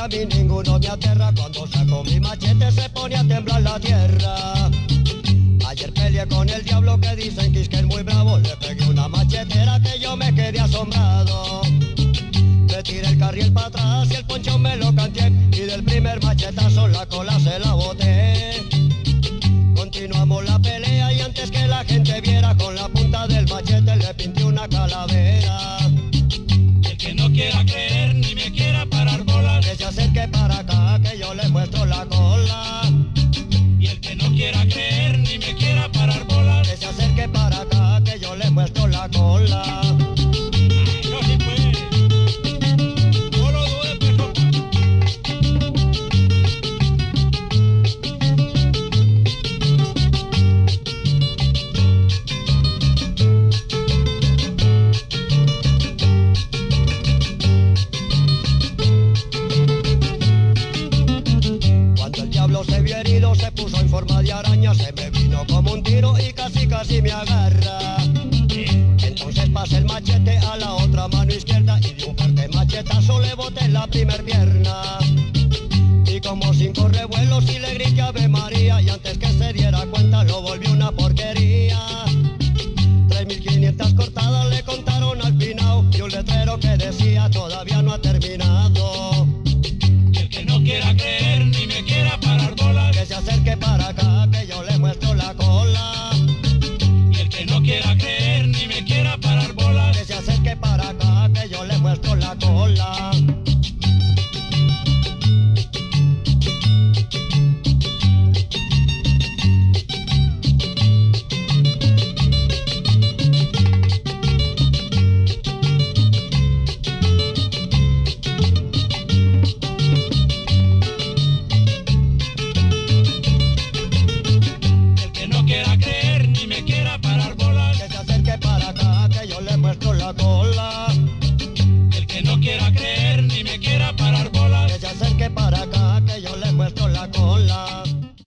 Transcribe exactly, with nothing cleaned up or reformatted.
a mí ninguno me aterra. Cuando saco mi machete se pone a temblar la tierra. Ayer peleé con el diablo que dicen que es que es muy bravo. Le pegué una machetera que yo me quedé asombrado. Le tiré el carril para atrás y el poncho me lo canté. Y del primer machetazo la cola se la boté. Continuamos la pelea y antes que la gente viera, con la punta del machete le pinté una calavera. El que no quiera creer ni me quiera parar bolas, Que se acerque para acá que yo le muestro la cola. y el que no quiera creer ni me quiera parar bolas, Que se acerque para acá que yo le muestro la cola. no se puede. No lo dudes, pues, compa. Cuando el diablo se vio herido se puso en forma de araña. Se me vino como un tiro y casi casi me agarra. Entonces pasé el machete a la otra mano izquierda y de un fuerte machetazo le boté en la primer pierna. Y como cinco revuelos y le grité Ave María, y antes que se diera cuenta lo volví